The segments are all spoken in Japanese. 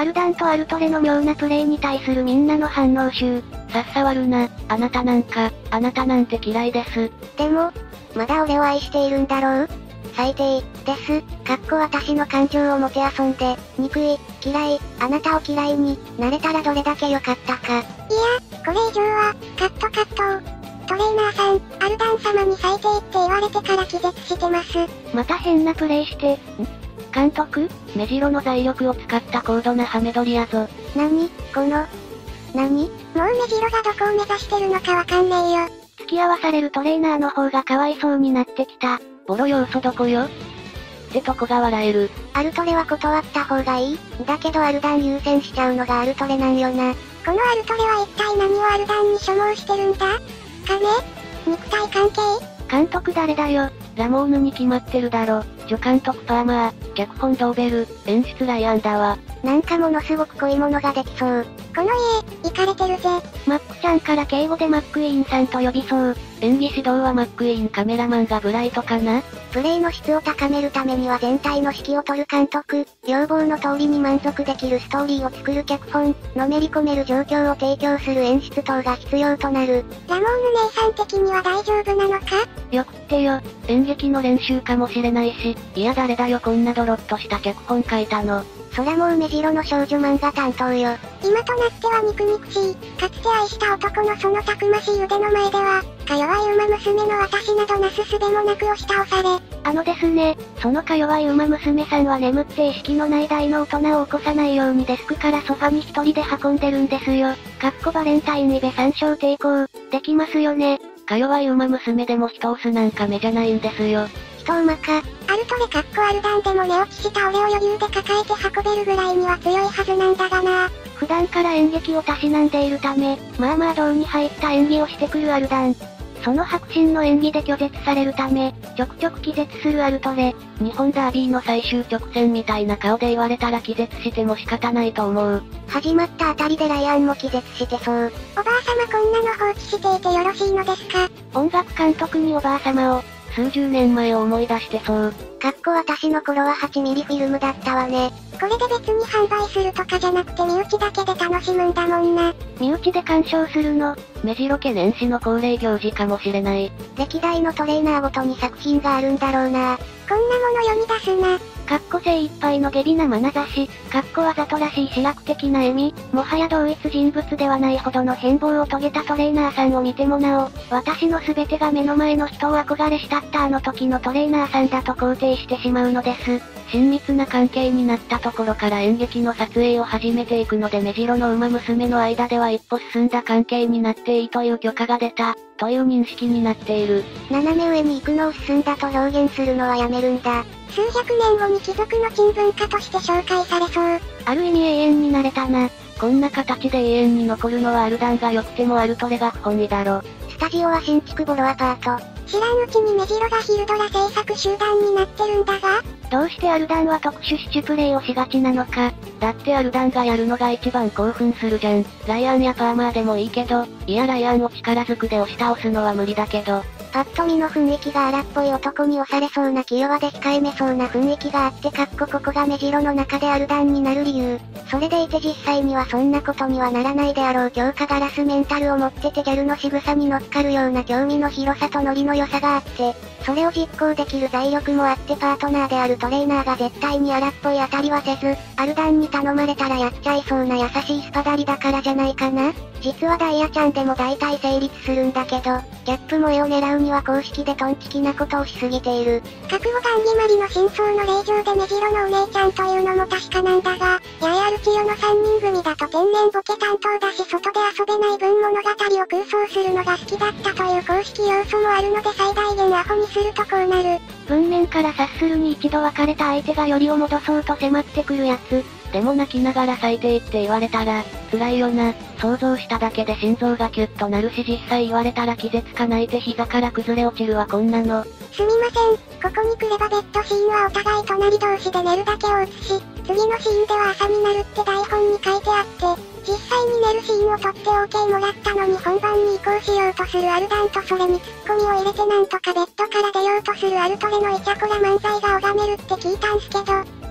アルダンとアルトレの妙なプレイに対するみんなの反応集。 さっさわるな、あなたなんて嫌いです。 でも、まだ俺を愛しているんだろう？最低、です。私の感情をもてあそんで、憎い、嫌い、あなたを嫌いになれたらどれだけ良かったか。 いや、これ以上は、カット。トレーナーさん、アルダン様に最低って言われてから気絶してます。 また変なプレイして、監督、目白の財力を使った高度なハメ撮りやぞ。 何？ もう目白がどこを目指してるのかわかんねえよ。 付き合わされるトレーナーの方がかわいそうになってきた。ボロ要素どこよ？ってとこが笑える。 アルトレは断った方がいい？だけどアルダン優先しちゃうのがアルトレなんよな。 このアルトレは一体何をアルダンに所望してるんだ？金？肉体関係？ 監督誰だよ。ラモーヌに決まってるだろ。助監督パーマー、脚本ドーベル、演出ライアンだわ。 なんかものすごく濃いものができそう。 この家、イカれてるぜ。 マックちゃんから敬語でマックイーンさんと呼びそう。演技指導はマックイーンカメラマンがブライトかな？ プレイの質を高めるためには全体の指揮を取る監督、要望の通りに満足できるストーリーを作る脚本、のめり込める状況を提供する演出等が必要となる。 ラモーヌ姉さん的には大丈夫なのか？ よくってよ、演劇の練習かもしれないし、いや誰だよこんなドロッとした脚本書いたの。 そらもう目白の少女漫画担当よ。 今となっては肉々しい、かつて愛した男のそのたくましい腕の前では、か弱い馬娘の私などなすすべもなく押し倒され。 ですね、そのか弱い馬娘さんは眠って意識のない大の大人を起こさないようにデスクからソファに一人で運んでるんですよ。バレンタインイベ参照抵抗、できますよね。か弱い馬娘でも人押すなんか目じゃないんですよ。 人馬か。 アルトレアルダンでも寝落ちした俺を余裕で抱えて運べるぐらいには強いはずなんだがな。 普段から演劇をたしなんでいるため、まあ胴に入った演技をしてくるアルダン。その迫真の演技で拒絶されるため、ちょくちょく気絶するアルトレ。日本ダービーの最終直線みたいな顔で言われたら気絶しても仕方ないと思う。 始まったあたりでライアンも気絶してそう。 おばあ様こんなの放置していてよろしいのですか？ 音楽監督におばあ様を、数十年前を思い出してそう。 私の頃は8ミリフィルムだったわね。 これで別に販売するとかじゃなくて身内だけで楽しむんだもんな。 身内で鑑賞するの、目白家年始の恒例行事かもしれない。 歴代のトレーナーごとに作品があるんだろうな。 こんなもの読み出すな。 精一杯の下美な眼差し、わざとらしい詩楽的な笑み、もはや同一人物ではないほどの変貌を遂げたトレーナーさんを見てもなお、私の全てが目の前の人を憧れ慕ったあの時のトレーナーさんだと肯定してしまうのです。親密な関係になったところから演劇の撮影を始めていくので目白の馬娘の間では一歩進んだ関係になっていいという許可が出た、という認識になっている。 斜め上に行くのを進んだと表現するのはやめるんだ。 数百年後に貴族の珍文化として紹介されそう。 ある意味永遠になれたな。こんな形で永遠に残るのはアルダンが良くてもアルトレが不本意だろ。 スタジオは新築ボロアパート。 知らんうちに目白がヒルドラ制作集団になってるんだが、 どうしてアルダンは特殊シチュプレイをしがちなのか。だってアルダンがやるのが一番興奮するじゃん。ライアンやパーマーでもいいけど、いやライアンを力ずくで押し倒すのは無理だけど。 パッと見の雰囲気が荒っぽい男に押されそうな気弱で控えめそうな雰囲気があってここが目白の中でアルダンになる理由。それでいて実際にはそんなことにはならないであろう強化ガラスメンタルを持っててギャルの仕草に乗っかるような興味の広さとノリの良さがあって、それを実行できる財力もあってパートナーであるトレーナーが絶対に荒っぽい当たりはせず、アルダンに頼まれたらやっちゃいそうな優しいスパダリだからじゃないかな。実はダイヤちゃんでも大体成立するんだけど、ギャップ萌えを狙うには公式でトンチキなことをしすぎている。 覚悟がんぎまりの真相の令状で目白のお姉ちゃんというのも確かなんだが、ややアルチヨの3人組だと天然ボケ担当だし外で遊べない分物語を空想するのが好きだったという公式要素もあるので最大限アホにするとこうなる。 文面から察するに一度別れた相手がよりを戻そうと迫ってくるやつ。でも泣きながら最低って言われたら、辛いよな。想像しただけで心臓がキュッとなるし実際言われたら気絶か泣いて膝から崩れ落ちるわこんなの。 すみません、ここに来ればベッドシーンはお互い隣同士で寝るだけを映し、次のシーンでは朝になるって台本に書いてあって、実際に寝るシーンを撮って OK もらったのに本番に移行しようとするアルダンとそれにツッコミを入れてなんとかベッドから出ようとするアルトレのイチャコラ漫才が拝めるって聞いたんすけど、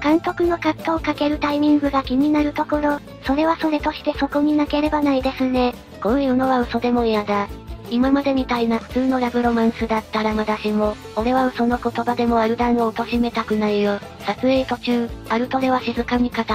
監督のカットをかけるタイミングが気になるところ、それはそれとしてそこになければないですね。 こういうのは嘘でも嫌だ。今までみたいな普通のラブロマンスだったらまだしも、俺は嘘の言葉でもアルダンを貶めたくないよ。撮影途中、アルトレは静かに語った。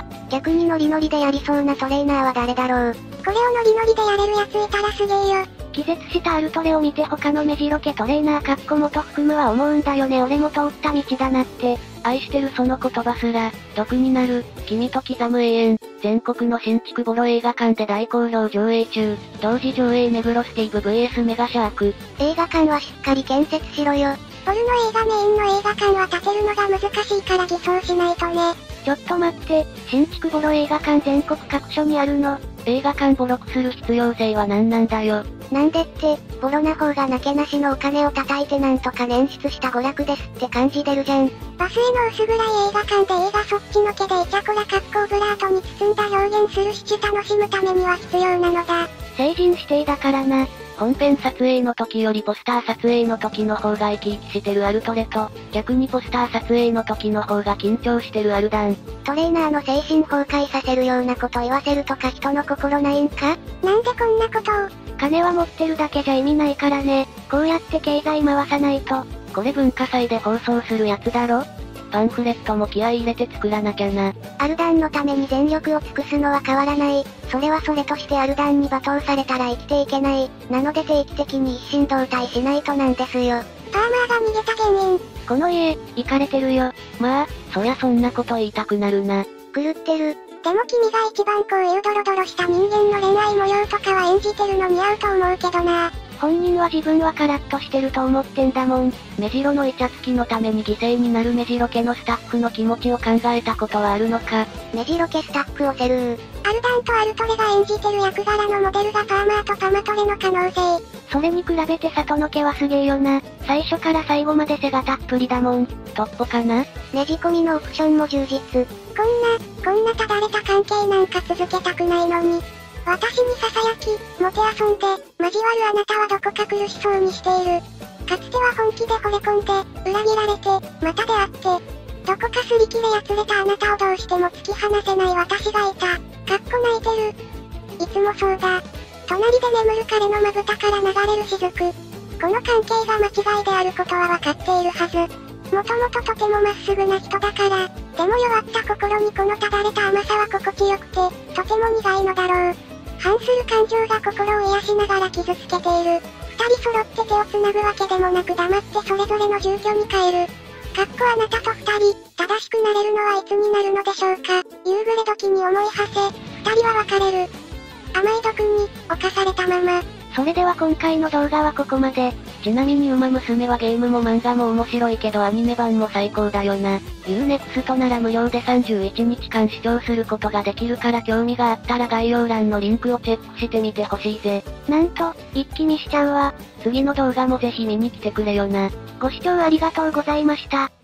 逆にノリノリでやりそうなトレーナーは誰だろう。 これをノリノリでやれるやついたらすげえよ。 気絶したアルトレを見て他の目白家トレーナー元含むは思うんだよね。俺も通った道だなって。 愛してるその言葉すら、毒になる、君と刻む永遠。全国の新築ボロ映画館で大好評上映中。同時上映目黒スティーブ VS メガシャーク。 映画館はしっかり建設しろよ。 ボルの映画メインの映画館は建てるのが難しいから偽装しないとね。 ちょっと待って、新築ボロ映画館全国各所にあるの？ 映画館ボロくする必要性は何なんだよ。 なんでって、ボロな方がなけなしのお金を叩いてなんとか捻出した娯楽ですって感じ出るじゃん。 バスへの薄暗い映画館で映画そっちのけでイチャコラオブラートに包んだ表現するシチュ楽しむためには必要なのだ。 成人指定だからな。 本編撮影の時よりポスター撮影の時の方が生き生きしてるアルトレと、逆にポスター撮影の時の方が緊張してるアルダン。 トレーナーの精神崩壊させるようなこと言わせるとか人の心ないんか？ なんでこんなことを。 金は持ってるだけじゃ意味ないからね。こうやって経済回さないと。 これ文化祭で放送するやつだろ？パンフレットも気合い入れて作らなきゃな。 アルダンのために全力を尽くすのは変わらない。それはそれとしてアルダンに罵倒されたら生きていけない。なので定期的に一心同体しないとなんですよ。 パーマーが逃げた原因。 この家、イカれてるよ。 まあ、そりゃそんなこと言いたくなるな。 狂ってる。 でも君が一番こういうドロドロした人間の恋愛模様とかは演じてるの似合うと思うけどな。 本人は自分はカラッとしてると思ってんだもん。 目白のイチャつきのために犠牲になる目白家のスタッフの気持ちを考えたことはあるのか？ 目白家スタッフをセルー。 アルダンとアルトレが演じてる役柄のモデルがパーマーとパマトレの可能性。 それに比べて里の家はすげえよな。最初から最後まで背がたっぷりだもん。 トッポかな？ ねじ込みのオプションも充実。 こんなただれた関係なんか続けたくないのに。私に囁き、もてあそんで、交わるあなたはどこか苦しそうにしている。かつては本気で惚れ込んで、裏切られて、また出会って、どこか擦り切れやつれたあなたをどうしても突き放せない私がいた。泣いてる。いつもそうだ。隣で眠る彼のまぶたから流れる雫。この関係が間違いであることは分かっているはず。もともととてもまっすぐな人だから、でも弱った心にこのただれた甘さは心地よくて、とても苦いのだろう。反する感情が心を癒しながら傷つけている。二人揃って手を繋ぐわけでもなく黙ってそれぞれの住居に帰る。あなたと二人、正しくなれるのはいつになるのでしょうか。夕暮れ時に思い馳せ、二人は別れる。甘い毒に、侵されたまま。 それでは今回の動画はここまで。 ちなみにウマ娘はゲームも漫画も面白いけどアニメ版も最高だよな。Unext なら無料で31日間視聴することができるから興味があったら概要欄のリンクをチェックしてみてほしいぜ。 なんと、一気見しちゃうわ。 次の動画もぜひ見に来てくれよな。 ご視聴ありがとうございました。